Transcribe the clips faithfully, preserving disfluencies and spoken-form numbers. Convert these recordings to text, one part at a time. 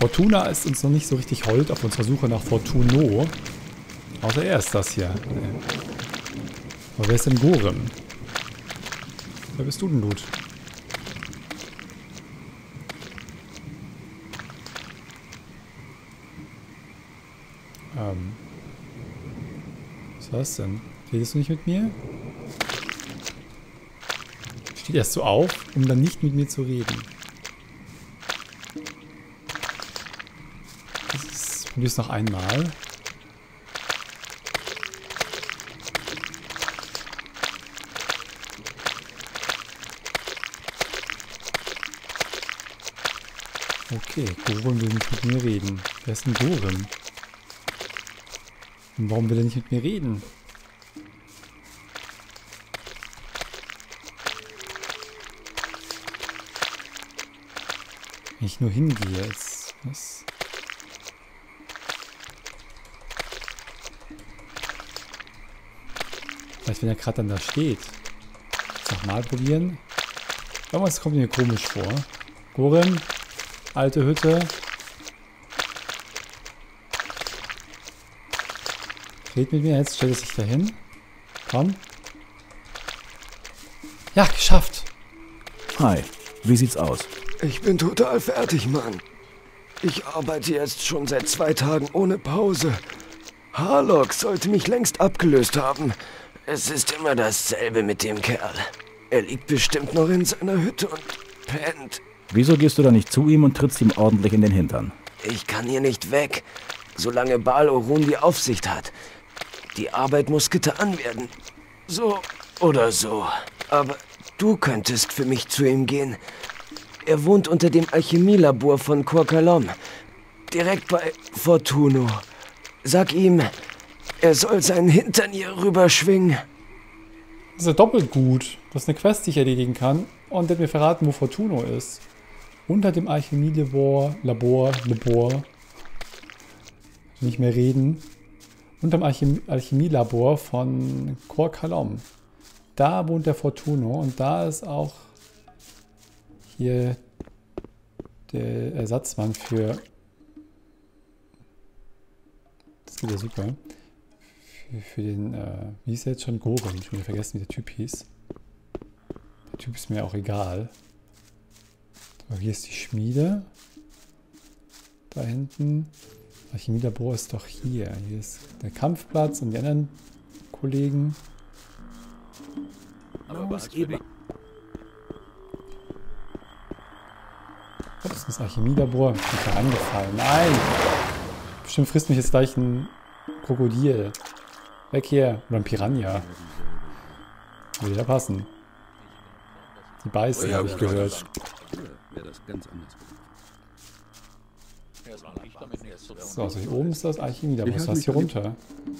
Fortuna ist uns noch nicht so richtig hold auf unserer Suche nach Fortuno. Außer er ist das hier. Aber wer ist denn Gorem? Wer bist du denn, Dude? Ähm. Was war das denn? Redest du nicht mit mir? Steht erst so auf, um dann nicht mit mir zu reden. Ich probiere es noch einmal. Okay, Gorem will nicht mit mir reden. Wer ist denn Gorem? Und warum will er nicht mit mir reden? Wenn ich nur hingehe jetzt. Was? Vielleicht wenn er gerade dann da steht. Nochmal probieren. Irgendwas kommt mir komisch vor. Gorem, alte Hütte. Red mit mir, jetzt stellt es sich dahin. Komm. Ja, geschafft. Hi, wie sieht's aus? Ich bin total fertig, Mann. Ich arbeite jetzt schon seit zwei Tagen ohne Pause. Harlock sollte mich längst abgelöst haben. Es ist immer dasselbe mit dem Kerl. Er liegt bestimmt noch in seiner Hütte und pennt. Wieso gehst du da nicht zu ihm und trittst ihm ordentlich in den Hintern? Ich kann hier nicht weg, solange Baal Orun die Aufsicht hat. Die Arbeit muss getan werden. So oder so. Aber du könntest für mich zu ihm gehen. Er wohnt unter dem Alchemielabor von Khor Kalom. Direkt bei Fortuno. Sag ihm, er soll seinen Hintern hier rüberschwingen. Das ist ja doppelt gut. Das ist eine Quest, die ich erledigen kann. Und der hat mir verraten, wo Fortuno ist. Unter dem Alchemielabor, Labor, Labor. Nicht mehr reden. Unterm Alchem Alchemielabor von Khor Kalom. Da wohnt der Fortuno und da ist auch hier der Ersatzmann für. Das geht ja super. Für, für den, äh, wie hieß er jetzt schon? Gorem. Ich habe vergessen, wie der Typ hieß. Der Typ ist mir auch egal. So, hier ist die Schmiede. Da hinten. Alchemielabor ist doch hier. Hier ist der Kampfplatz und die anderen Kollegen. Aber was gebe ich? Das ist das Alchemielabor. Ich bin da angefallen. Nein! Bestimmt frisst mich jetzt gleich ein Krokodil. Weg hier. Oder ein Piranha. Würde ja passen. Die beißen, habe ich gehört. So, also hier oben ist das Alchemielabor. Was ist hier runter?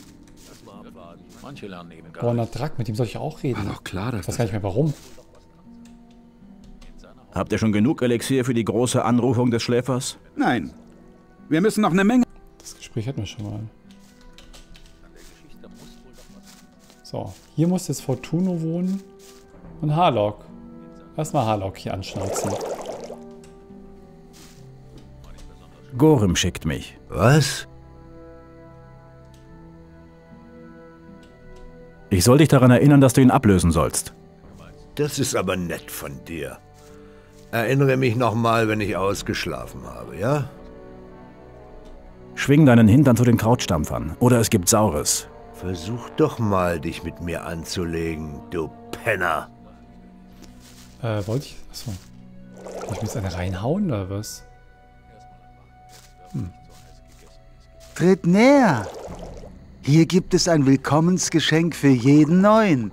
Borna Drack, mit dem soll ich auch reden. Doch klar, ich weiß gar nicht mehr warum. Habt ihr schon genug Elixier für die große Anrufung des Schläfers? Nein. Wir müssen noch eine Menge... Das Gespräch hatten wir schon mal. So, hier muss jetzt Fortuno wohnen und Harlock. Erstmal Harlock hier anschnauzen. Gorem schickt mich. Was? Ich soll dich daran erinnern, dass du ihn ablösen sollst. Das ist aber nett von dir. Erinnere mich nochmal, wenn ich ausgeschlafen habe, ja? Schwing deinen Hintern zu den Krautstampfern. Oder es gibt Saures. Versuch doch mal, dich mit mir anzulegen, du Penner. Äh, wollte ich... Achso. Wollte ich mir jetzt eine reinhauen, oder was? Hm. Tritt näher! Hier gibt es ein Willkommensgeschenk für jeden Neuen.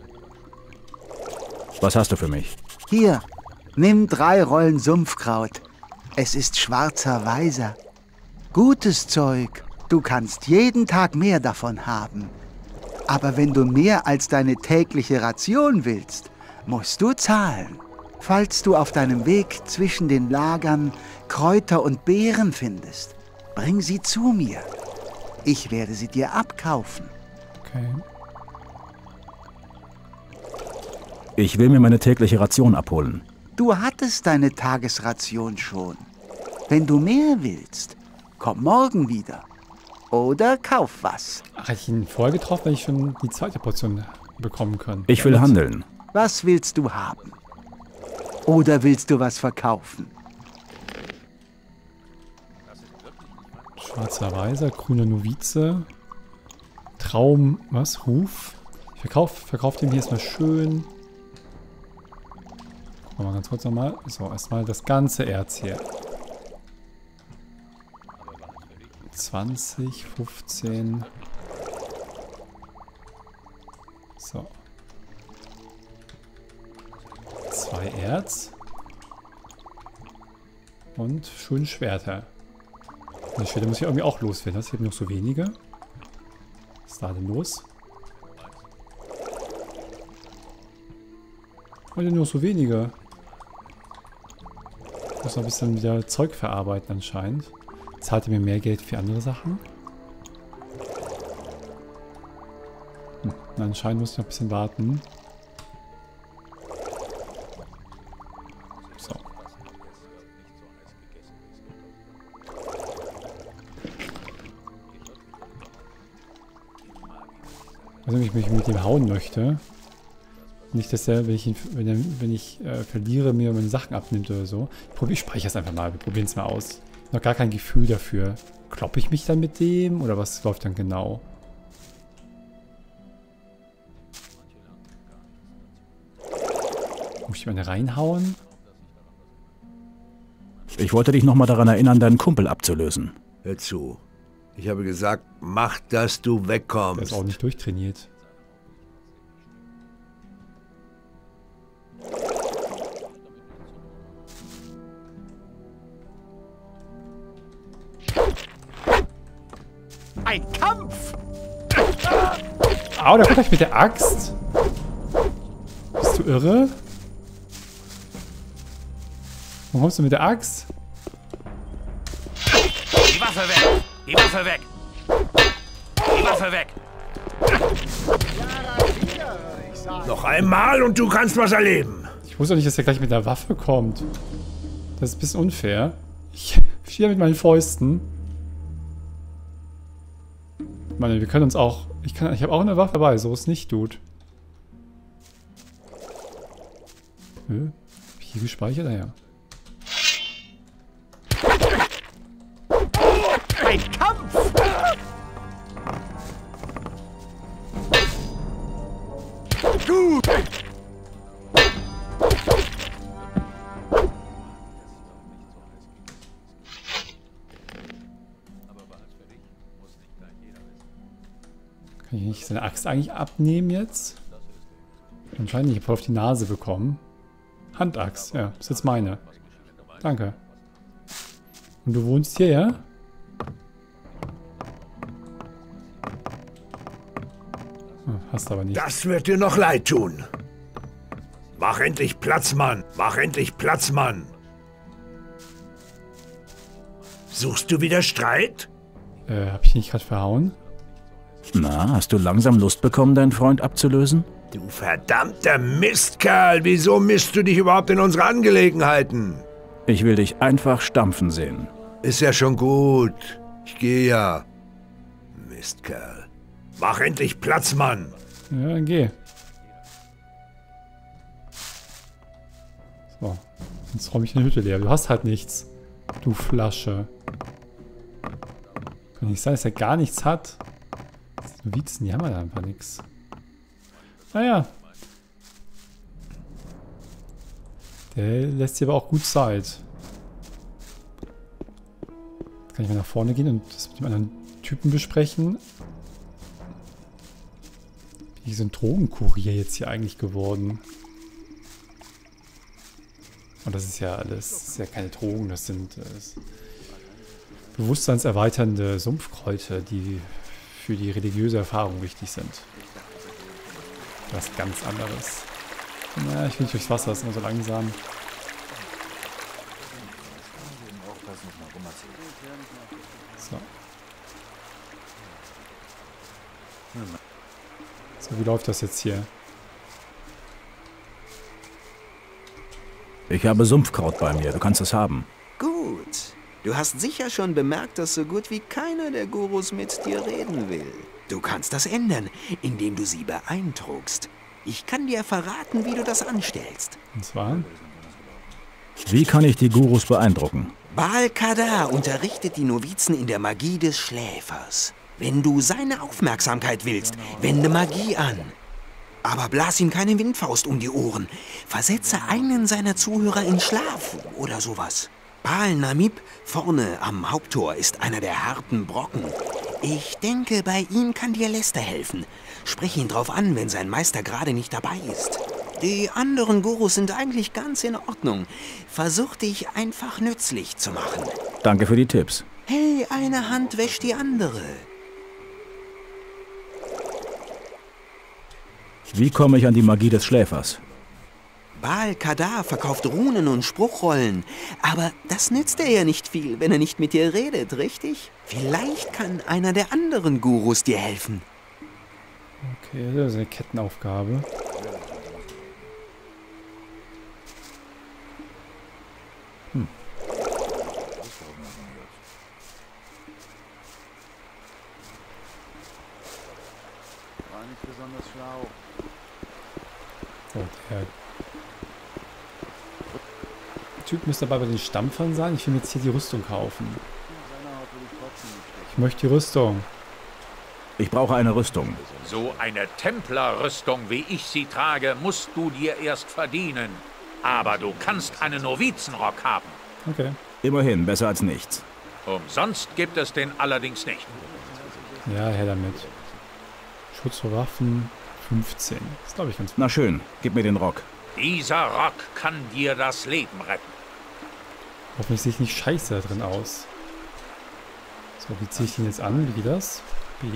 Was hast du für mich? Hier, nimm drei Rollen Sumpfkraut. Es ist schwarzer Weiser. Gutes Zeug. Du kannst jeden Tag mehr davon haben. Aber wenn du mehr als deine tägliche Ration willst, musst du zahlen. Falls du auf deinem Weg zwischen den Lagern Kräuter und Beeren findest, bring sie zu mir. Ich werde sie dir abkaufen. Okay. Ich will mir meine tägliche Ration abholen. Du hattest deine Tagesration schon. Wenn du mehr willst, komm morgen wieder. Oder kauf was. Ach, hätte ich ihn vorher getroffen, wenn ich schon die zweite Portion bekommen kann. Ich will handeln. Was willst du haben? Oder willst du was verkaufen? Schwarzer Weiser, grüner Novize. Traum, was? Ruf? Ich verkaufe verkauf den hier erstmal schön. Gucken wir mal ganz kurz nochmal. So, erstmal das ganze Erz hier. zwanzig, fünfzehn. So. Zwei Erz. Und schön Schwerter. Und die Schwerter muss ich irgendwie auch loswerden. Das hier noch so wenige. Was ist da denn los? Heute nur so wenige. Ich muss noch ein bisschen wieder Zeug verarbeiten anscheinend. Zahlt ihr mir mehr Geld für andere Sachen? Hm. Anscheinend muss ich noch ein bisschen warten. So. Also wenn ich mich mit ihm hauen möchte. Nicht, dass er, wenn ich, ihn, wenn, er, wenn ich äh, verliere, mir meine Sachen abnimmt oder so. Ich, probier, ich speichere es einfach mal. Wir probieren es mal aus. Noch gar kein Gefühl dafür. Kloppe ich mich dann mit dem? Oder was läuft dann genau? Muss ich meine reinhauen? Ich wollte dich nochmal daran erinnern, deinen Kumpel abzulösen. Hör zu. Ich habe gesagt, mach, dass du wegkommst. Der ist auch nicht durchtrainiert. Ein Kampf! Au, da kommt gleich mit der Axt. Bist du irre? Warum kommst du mit der Axt? Die Waffe weg! Die Waffe weg! Die Waffe weg! Noch einmal und du kannst was erleben. Ich wusste auch nicht, dass er gleich mit der Waffe kommt. Das ist ein bisschen unfair. Ich stehe mit meinen Fäusten. Ich meine, wir können uns auch... Ich, kann, ich habe auch eine Waffe dabei, so ist nicht, Dude. Nö. Hab ich hier gespeichert? Naja. Ein Kampf! Gut! Kann ich nicht seine Axt eigentlich abnehmen jetzt? Anscheinend nicht. Ich habe voll auf die Nase bekommen. Handaxt, ja. Ist jetzt meine. Danke. Und du wohnst hier, ja? Hm, hast aber nicht. Das wird dir noch leid tun. Mach endlich Platz, Mann. Mach endlich Platz, Mann. Suchst du wieder Streit? Äh, hab ich nicht gerade verhauen? Na, hast du langsam Lust bekommen, deinen Freund abzulösen? Du verdammter Mistkerl. Wieso mischst du dich überhaupt in unsere Angelegenheiten? Ich will dich einfach stampfen sehen. Ist ja schon gut. Ich gehe ja. Mistkerl. Mach endlich Platz, Mann. Ja, dann geh. So. Jetzt räume ich eine Hütte leer. Du hast halt nichts. Du Flasche. Kann nicht sein, dass er gar nichts hat. Die Novizen, die haben ja einfach nichts. Naja. Der lässt sich aber auch gut Zeit. Jetzt kann ich mal nach vorne gehen und das mit dem anderen Typen besprechen. Bin ich so ein Drogenkurier jetzt hier eigentlich geworden? Und das ist ja alles, das ist ja keine Drogen, das sind das bewusstseinserweiternde Sumpfkräuter, die für die religiöse Erfahrung wichtig sind. Was ganz anderes. Na, ich will nicht durchs Wasser, das ist immer so langsam. So. So, wie läuft das jetzt hier? Ich habe Sumpfkraut bei mir, du kannst es haben. Gut. Du hast sicher schon bemerkt, dass so gut wie keiner der Gurus mit dir reden will. Du kannst das ändern, indem du sie beeindruckst. Ich kann dir verraten, wie du das anstellst. Und zwar? Wie kann ich die Gurus beeindrucken? Baal Kadar unterrichtet die Novizen in der Magie des Schläfers. Wenn du seine Aufmerksamkeit willst, wende Magie an. Aber blas ihm keine Windfaust um die Ohren. Versetze einen seiner Zuhörer in Schlaf oder sowas. Baal Namib vorne am Haupttor ist einer der harten Brocken. Ich denke, bei ihm kann dir Lester helfen. Sprich ihn drauf an, wenn sein Meister gerade nicht dabei ist. Die anderen Gurus sind eigentlich ganz in Ordnung. Versuch dich einfach nützlich zu machen. Danke für die Tipps. Hey, eine Hand wäscht die andere. Wie komme ich an die Magie des Schläfers? Baal Kadar verkauft Runen und Spruchrollen. Aber das nützt dir ja nicht viel, wenn er nicht mit dir redet, richtig? Vielleicht kann einer der anderen Gurus dir helfen. Okay, das ist eine Kettenaufgabe. Hm. War nicht besonders schlau. So, der Typ müsste aber bei den Stampfern sein. Ich will mir jetzt hier die Rüstung kaufen. Ich möchte die Rüstung. Ich brauche eine Rüstung. So eine Templerrüstung, wie ich sie trage, musst du dir erst verdienen. Aber du kannst einen Novizenrock haben. Okay. Immerhin, besser als nichts. Umsonst gibt es den allerdings nicht. Ja, her damit. Schutz vor Waffen fünfzehn. Das glaube ich ganz gut. Na schön, gib mir den Rock. Dieser Rock kann dir das Leben retten. Hoffentlich sehe ich nicht scheiße da drin aus. So, wie ziehe ich den jetzt an? Wie geht das? B.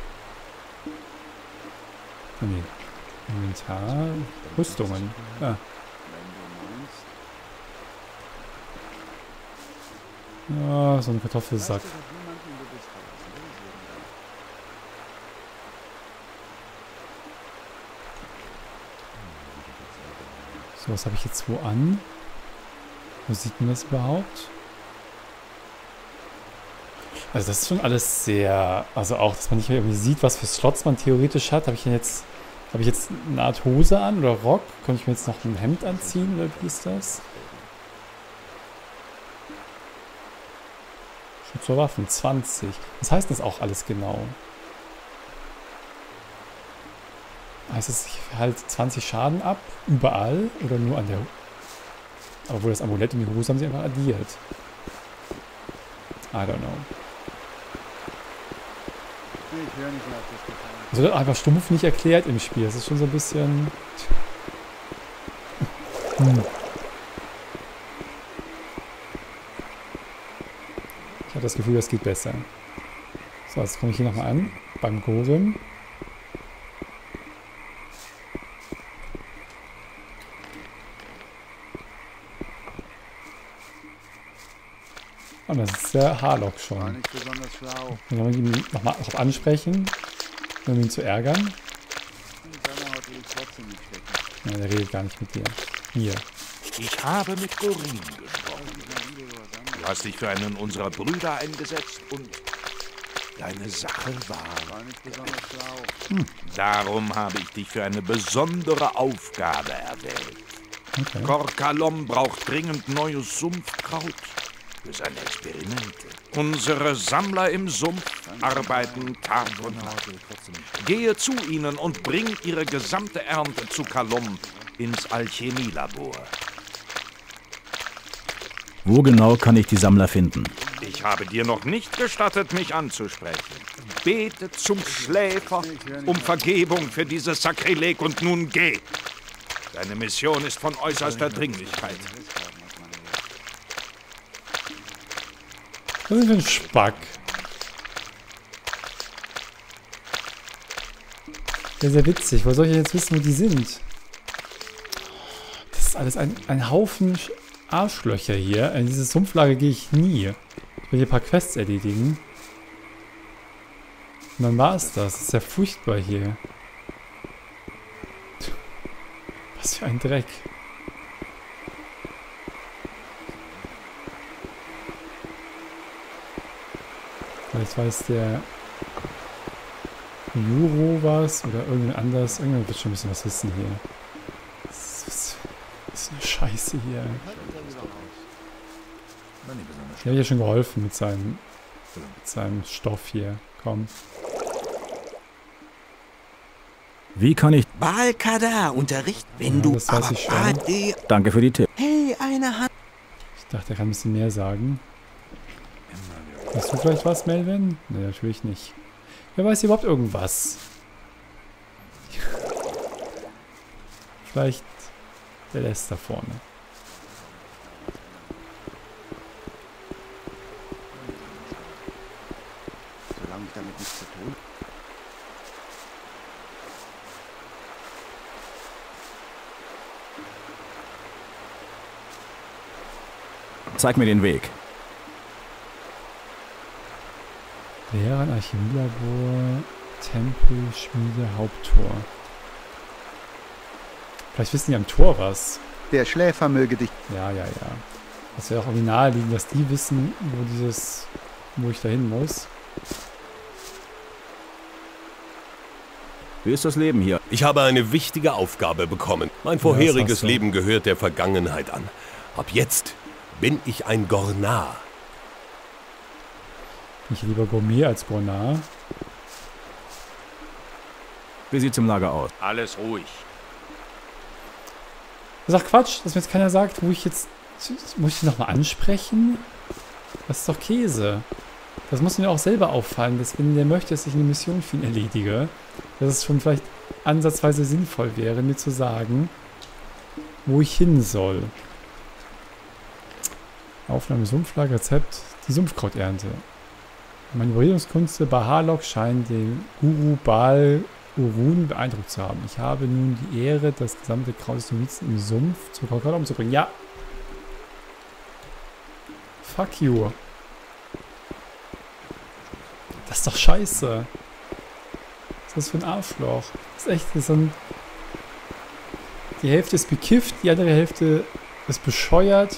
Oh, nee. Inventar. Rüstungen. Ah. Ja, so ein Kartoffelsack. So, was habe ich jetzt wo an? Wo sieht man das überhaupt? Also das ist schon alles sehr, also auch, dass man nicht mehr irgendwie sieht, was für Slots man theoretisch hat. Habe ich denn jetzt, habe ich jetzt eine Art Hose an oder Rock? Könnte ich mir jetzt noch ein Hemd anziehen oder wie ist das? Schutz vor Waffen zwanzig. Was heißt das auch alles genau? Heißt es, ich halte zwanzig Schaden ab? Überall? Oder nur an der... Aber wo das Amulett und die Hose haben sie einfach addiert. I don't know. Ich höre nicht mehr auf das Gefallen. Das wird einfach stumpf nicht erklärt im Spiel. Das ist schon so ein bisschen... Hm. Ich habe das Gefühl, das geht besser. So, jetzt komme ich hier nochmal an. Beim Golem. Und das ist der Harlock War schon. nicht besonders schlau. Dann wollen wir ihn nochmal drauf ansprechen, um ihn zu ärgern. In seiner Haut will ich trotzdem nicht stecken. Ja, der redet gar nicht mit dir. Hier. Ich habe mit Gorin gesprochen. Du hast dich für einen unserer Brüder eingesetzt und deine Sache war. War nicht besonders schlau. Hm. Darum habe ich dich für eine besondere Aufgabe erwählt. Okay. Korkalom braucht dringend neues Sumpfkraut für seine Experimente. Unsere Sammler im Sumpf arbeiten Tag und Nacht. Gehe zu ihnen und bring ihre gesamte Ernte zu Kalom ins Alchemielabor. Wo genau kann ich die Sammler finden? Ich habe dir noch nicht gestattet, mich anzusprechen. Bete zum Schläfer um Vergebung für dieses Sakrileg und nun geh. Deine Mission ist von äußerster Dringlichkeit. Was ist denn für ein Spack? Sehr, sehr witzig. Wo soll ich jetzt wissen, wo die sind? Das ist alles ein, ein Haufen Arschlöcher hier. In diese Sumpflage gehe ich nie. Ich will hier ein paar Quests erledigen. Und dann war es das. Das ist ja furchtbar hier. Was für ein Dreck. Vielleicht weiß der Juro was oder irgendjemand anders. Irgendjemand wird schon ein bisschen was wissen hier. Das ist, das ist eine Scheiße hier. Ich habe ja schon geholfen mit seinem, mit seinem Stoff hier. Komm. Wie kann ich... Balkada unterricht, wenn Ja, du das weiß aber ich schon. Bade- Danke für die Tipps. Hey, eine Hand. Ich dachte, er kann ein bisschen mehr sagen. Hast du vielleicht was, Melvin? Nee, natürlich nicht. Wer weiß überhaupt irgendwas? Vielleicht der Rest da vorne. Solange ich damit nichts zu tun. Zeig mir den Weg. Lehrer, Archäologielabor, Tempel, Schmiede, Haupttor. Vielleicht wissen die am Tor was. Der Schläfer möge dich. Ja, ja, ja. Das wäre auch irgendwie naheliegend, dass die wissen, wo dieses, wo ich da hin muss. Wie ist das Leben hier? Ich habe eine wichtige Aufgabe bekommen. Mein vorheriges Leben gehört der Vergangenheit an. Ab jetzt bin ich ein Gornar. Ich lieber Gourmet als Gornar. Wie sieht's im Lager aus? Alles ruhig. Das ist doch Quatsch, dass mir jetzt keiner sagt, wo ich jetzt... Muss ich die nochmal ansprechen? Das ist doch Käse. Das muss mir auch selber auffallen, dass wenn der möchte, dass ich eine Mission für ihn erledige, dass es schon vielleicht ansatzweise sinnvoll wäre, mir zu sagen, wo ich hin soll. Aufnahme Sumpflager, Rezept, die Sumpfkrauternte. Manövrierungskunst bei Harlock scheint den Guru Baal Urun beeindruckt zu haben. Ich habe nun die Ehre, das gesamte Kraut des Novizen im Sumpf zu Korkal umzubringen. Ja. Fuck you. Das ist doch scheiße. Was ist das für ein Arschloch? Das ist echt das ist so ein... Die Hälfte ist bekifft, die andere Hälfte ist bescheuert.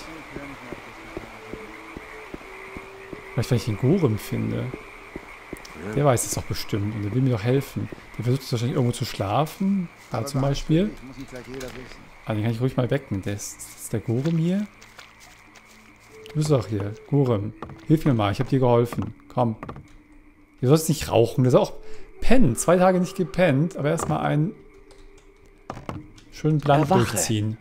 Vielleicht, wenn ich den Gorem finde. Der weiß es doch bestimmt und der will mir doch helfen. Der versucht jetzt wahrscheinlich irgendwo zu schlafen. Da zum Beispiel. Ah, den kann ich ruhig mal wecken. Der ist, ist der Gorem hier? Du bist doch hier. Gorem. Hilf mir mal, ich habe dir geholfen. Komm. Du sollst nicht rauchen. Der soll auch pennen. Zwei Tage nicht gepennt, aber erstmal einen schönen Blank durchziehen.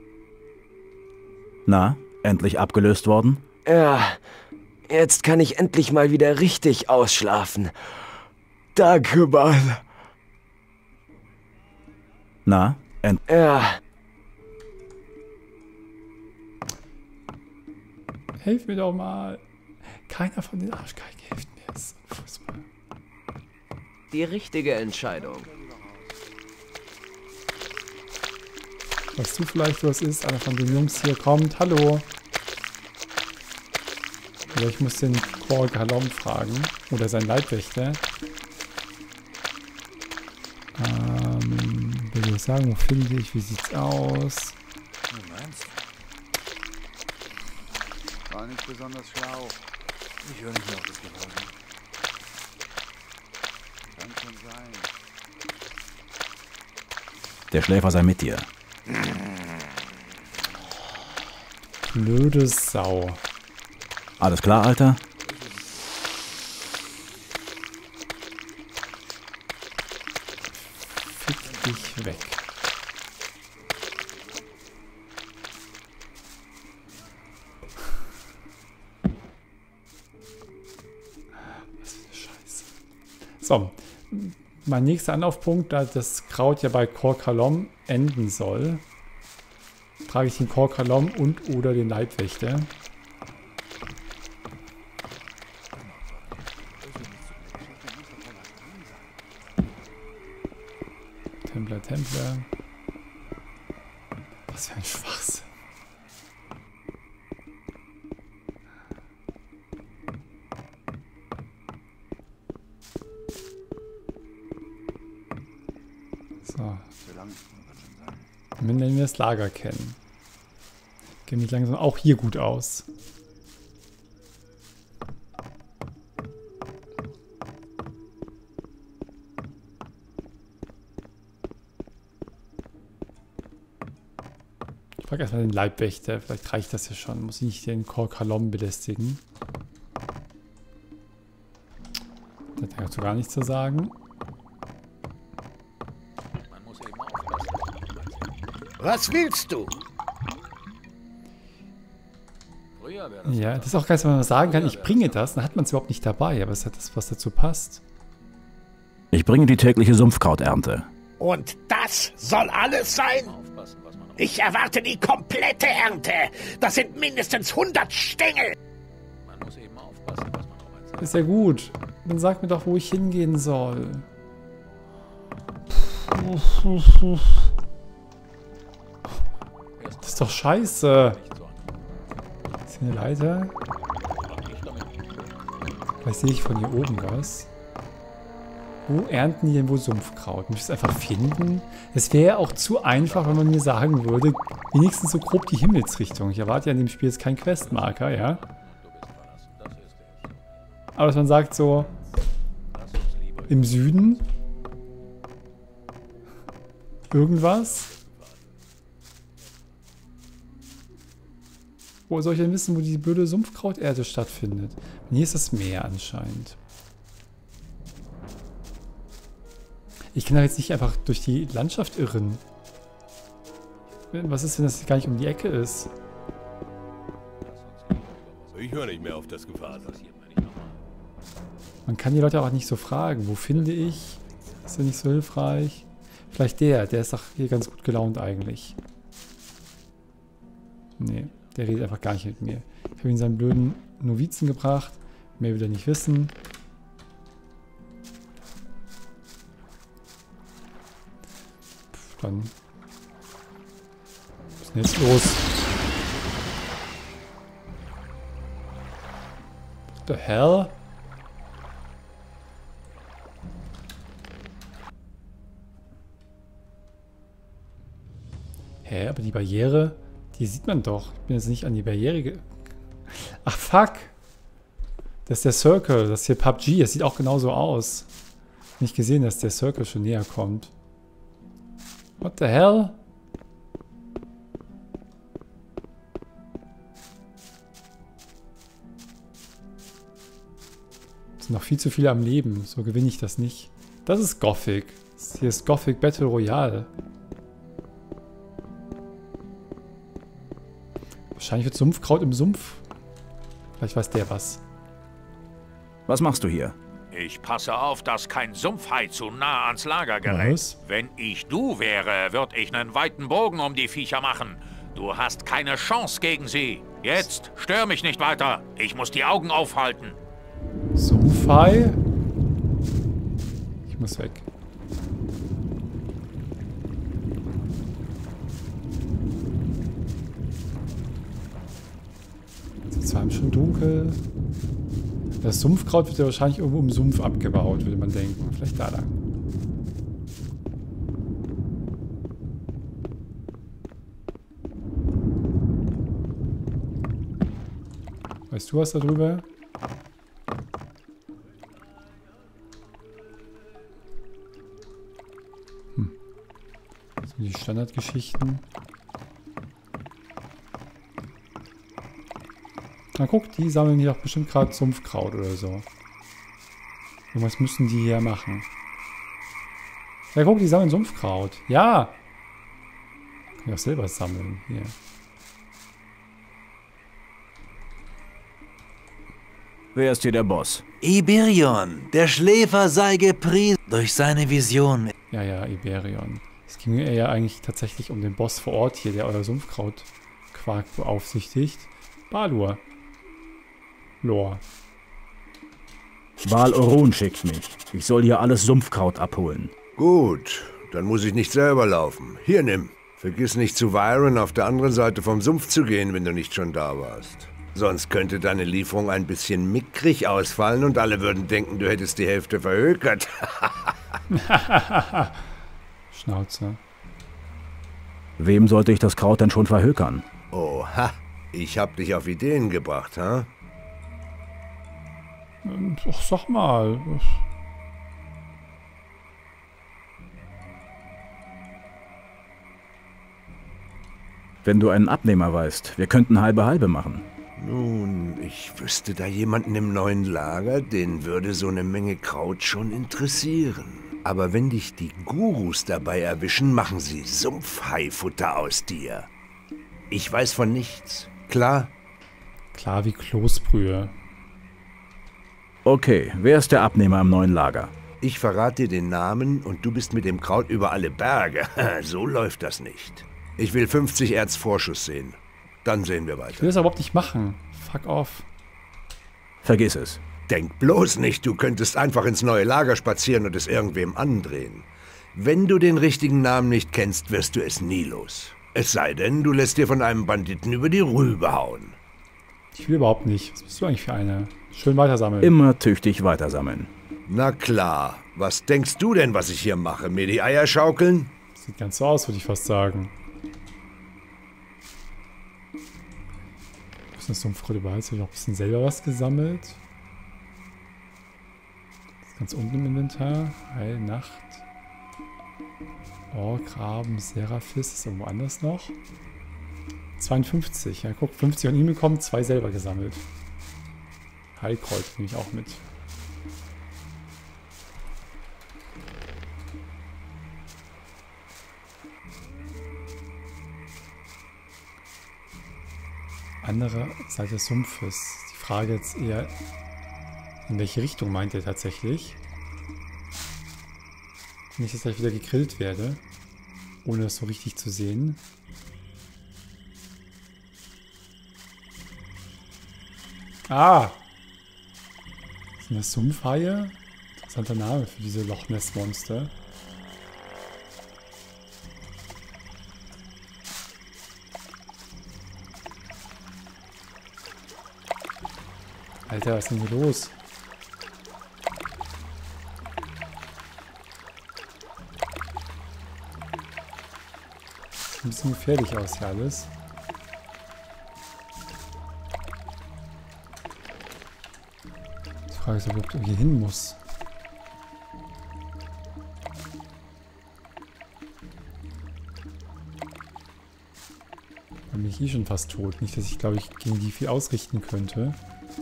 Na, endlich abgelöst worden? Ja, jetzt kann ich endlich mal wieder richtig ausschlafen. Danke, Mann. Na, end... Ja. Hilf mir doch mal. Keiner von den Arschgeigen hilft mir. Das ist unfassbar. Die richtige Entscheidung. Weißt du vielleicht, was ist? Einer von den Jungs hier kommt. Hallo. Oder ich muss den Korkalom fragen. Oder seinen Leibwächter. Ähm, will ich sagen, wo finde ich? Wie sieht's aus? War nicht besonders schlau. Ich höre nicht mehr auf das Geräusch. Kann schon sein. Der Schläfer sei mit dir. Blöde Sau. Alles klar, Alter? Fick dich weg. Was für eine Scheiße. So. Mein nächster Anlaufpunkt, da das Kraut ja bei Korkalom enden soll, trage ich den Korkalom und oder den Leibwächter. Templer, Templer. Was für ein Schwachsinn. So. Wenn wir das Lager kennen. Geht mich langsam auch hier gut aus. frag erstmal den Leibwächter. Vielleicht reicht das ja schon. Muss ich nicht den Korkalom belästigen. Der hat dazu gar nichts zu sagen. Was willst du? Ja, das ist auch geil, wenn man sagen kann, ich bringe das, dann hat man es überhaupt nicht dabei, aber es hat das, was dazu passt. Ich bringe die tägliche Sumpfkrauternte. Und das soll alles sein? Ich erwarte die komplette Ernte. Das sind mindestens hundert Stängel. Ist ja gut. Dann sag mir doch, wo ich hingehen soll. Das ist doch scheiße. Ist hier eine Leiter? Vielleicht sehe ich von hier oben was. Wo ernten die denn wohl Sumpfkraut? Muss ich es einfach finden? Es wäre ja auch zu einfach, wenn man mir sagen würde, wenigstens so grob die Himmelsrichtung. Ich erwarte ja in dem Spiel jetzt keinen Questmarker, ja? Aber dass man sagt so, im Süden irgendwas. Wo soll ich denn wissen, wo die blöde Sumpfkrauterde stattfindet? Und hier ist das Meer anscheinend. Ich kann da jetzt nicht einfach durch die Landschaft irren. Was ist, wenn das gar nicht um die Ecke ist? Ich höre nicht mehr auf das Gefahren. Man kann die Leute auch nicht so fragen. Wo finde ich? Ist ja nicht so hilfreich. Vielleicht der. Der ist doch hier ganz gut gelaunt eigentlich. Nee, der redet einfach gar nicht mit mir. Ich habe ihn seinen blöden Novizen gebracht. Mehr will er nicht wissen. Pff, dann... Was ist denn jetzt los? What the hell? Hä, aber die Barriere, die sieht man doch. Ich bin jetzt nicht an die Barriere ge... Ach, fuck. Das ist der Circle. Das ist hier P U B G. Das sieht auch genauso aus. Nicht gesehen, dass der Circle schon näher kommt. What the hell? Es sind noch viel zu viele am Leben. So gewinne ich das nicht. Das ist Gothic. Das hier ist Gothic Battle Royale. Wahrscheinlich wird Sumpfkraut im Sumpf. Vielleicht weiß der was. Was machst du hier? Ich passe auf, dass kein Sumpfhai zu nah ans Lager gerät. Was? Wenn ich du wäre, würde ich einen weiten Bogen um die Viecher machen. Du hast keine Chance gegen sie. Jetzt stör mich nicht weiter. Ich muss die Augen aufhalten. Sumpfhai? Ich muss weg. Es ist zwar schon dunkel. Das Sumpfkraut wird ja wahrscheinlich irgendwo im Sumpf abgebaut, würde man denken. Vielleicht da lang. Weißt du was darüber? Hm. Das sind die Standardgeschichten. Na guck, die sammeln hier doch bestimmt gerade Sumpfkraut oder so. Irgendwas müssen die hier machen. Ja guck, die sammeln Sumpfkraut. Ja! Kann ich auch selber sammeln. Hier. Wer ist hier der Boss? Iberion, der Schläfer sei gepriesen durch seine Vision. Ja, ja, Iberion. Es ging mir ja eigentlich tatsächlich um den Boss vor Ort hier, der euer Sumpfkraut-Quark beaufsichtigt. Balur. Lore. Bal Orun schickt mich. Ich soll hier alles Sumpfkraut abholen. Gut, dann muss ich nicht selber laufen. Hier, nimm. Vergiss nicht zu Viren auf der anderen Seite vom Sumpf zu gehen, wenn du nicht schon da warst. Sonst könnte deine Lieferung ein bisschen mickrig ausfallen und alle würden denken, du hättest die Hälfte verhökert. Schnauze. Wem sollte ich das Kraut denn schon verhökern? Oha, ich hab dich auf Ideen gebracht, ha? Ach, sag mal. Wenn du einen Abnehmer weißt, wir könnten halbe halbe machen. Nun, ich wüsste da jemanden im neuen Lager, den würde so eine Menge Kraut schon interessieren. Aber wenn dich die Gurus dabei erwischen, machen sie Sumpfhaifutter aus dir. Ich weiß von nichts. Klar? Klar wie Kloßbrühe. Okay, wer ist der Abnehmer im neuen Lager? Ich verrate dir den Namen und du bist mit dem Kraut über alle Berge. So läuft das nicht. Ich will fünfzig Erz Vorschuss sehen. Dann sehen wir weiter. Ich will das überhaupt nicht machen. Fuck off. Vergiss es. Denk bloß nicht, du könntest einfach ins neue Lager spazieren und es irgendwem andrehen. Wenn du den richtigen Namen nicht kennst, wirst du es nie los. Es sei denn, du lässt dir von einem Banditen über die Rübe hauen. Ich will überhaupt nicht. Was bist du eigentlich für eine? Schön weitersammeln. Immer tüchtig weitersammeln. Na klar. Was denkst du denn, was ich hier mache? Mir die Eier schaukeln? Sieht ganz so aus, würde ich fast sagen. Wo ist das Sumpfkraut überall? Habe ich auch ein bisschen selber was gesammelt. Das ist ganz unten im Inventar. Heil, Nacht. Oh, Graben, Seraphis. Ist irgendwo anders noch. zweiundfünfzig. Ja, guck, fünfzig von ihm bekommen, zwei selber gesammelt. Heilkreuz nehme ich auch mit. Andere Seite des Sumpfes. Die Frage jetzt eher, in welche Richtung meint ihr tatsächlich? Nicht, dass ich wieder gegrillt werde, ohne das so richtig zu sehen. Ah! Sind das Sumpfhaie? Interessanter Name für diese Loch Ness Monster. Alter, was ist denn hier los? Sieht ein bisschen gefährlich aus hier alles. Die Frage ist, ob ich überhaupt hier hin muss. Dann bin ich eh schon fast tot. Nicht, dass ich, glaube ich, gegen die viel ausrichten könnte.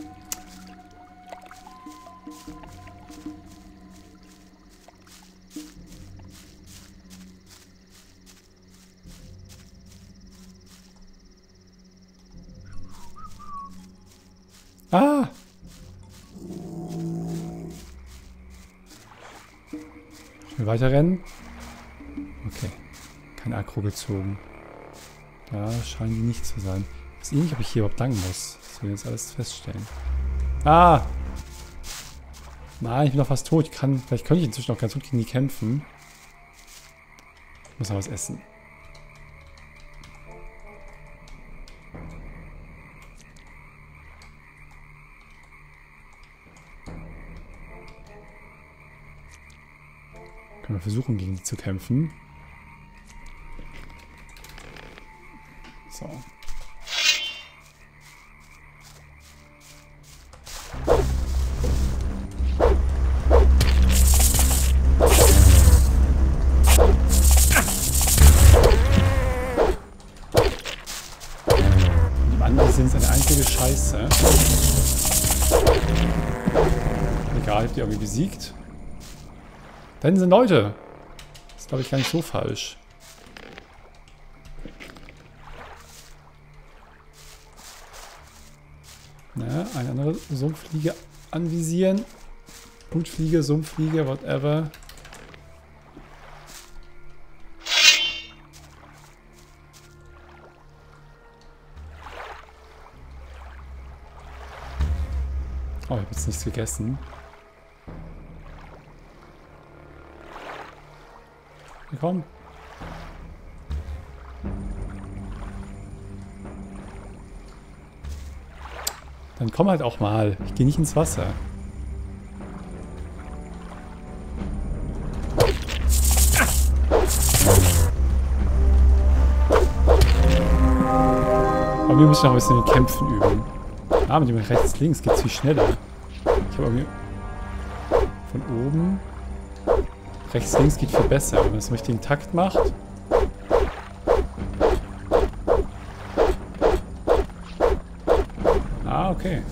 Ah! Schnell weiterrennen. Okay. Kein Aggro gezogen. Da scheinen die nicht zu sein. Ich weiß eh nicht, ob ich hier überhaupt lang muss. Das will ich jetzt alles feststellen. Ah! Nein, ich bin doch fast tot. Ich kann, vielleicht könnte ich inzwischen auch ganz gut gegen die kämpfen. Ich muss noch was essen. Können wir versuchen, gegen die zu kämpfen. So. Die anderen sind eine einzige Scheiße. Egal, ich hab die irgendwie besiegt. Da hinten sind Leute. Das ist, glaube ich, gar nicht so falsch. Na, eine andere Sumpffliege anvisieren. Blutfliege, Sumpffliege, whatever. Oh, ich habe jetzt nichts gegessen. Komm. Dann komm halt auch mal. Ich gehe nicht ins Wasser. Aber wir müssen noch ein bisschen mit Kämpfen üben. Ah, mit dem rechts, links geht es viel schneller. Ich habe irgendwie von oben... Rechts, links geht viel besser, wenn man es im richtigen Takt macht. okay.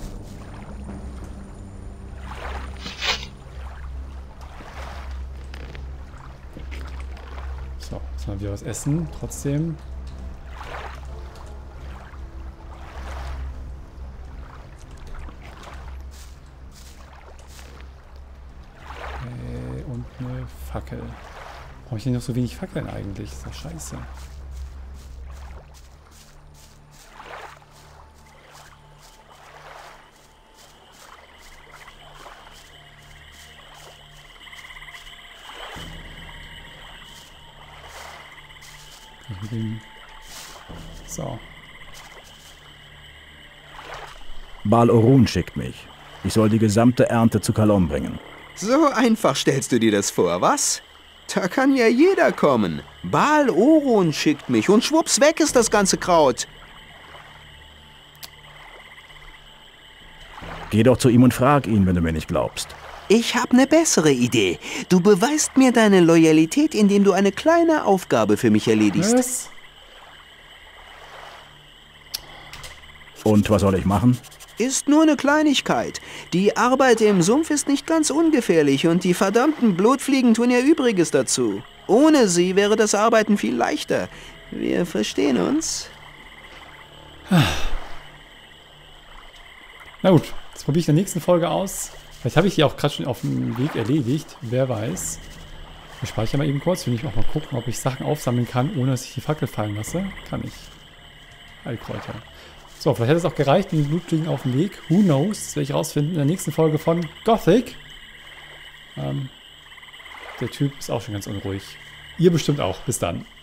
So, jetzt mal wieder was essen, trotzdem. Okay, und eine Fackel. Brauche ich denn noch so wenig Fackeln eigentlich? Ist doch scheiße. So. Baal Orun schickt mich. Ich soll die gesamte Ernte zu Kalom bringen. So einfach stellst du dir das vor, was? Da kann ja jeder kommen. Baal Orun schickt mich und schwupps, weg ist das ganze Kraut. Geh doch zu ihm und frag ihn, wenn du mir nicht glaubst. Ich habe eine bessere Idee. Du beweist mir deine Loyalität, indem du eine kleine Aufgabe für mich erledigst. Was? Und was soll ich machen? Ist nur eine Kleinigkeit. Die Arbeit im Sumpf ist nicht ganz ungefährlich und die verdammten Blutfliegen tun ihr Übriges dazu. Ohne sie wäre das Arbeiten viel leichter. Wir verstehen uns. Na gut, das probiere ich in der nächsten Folge aus. Vielleicht habe ich die auch gerade schon auf dem Weg erledigt. Wer weiß. Ich speichere mal eben kurz. Will ich auch mal gucken, ob ich Sachen aufsammeln kann, ohne dass ich die Fackel fallen lasse. Kann ich. Heilkräuter. So, vielleicht hat es auch gereicht mit den Blutfliegen auf dem Weg. Who knows? Das werde ich rausfinden in der nächsten Folge von Gothic. Ähm, der Typ ist auch schon ganz unruhig. Ihr bestimmt auch. Bis dann.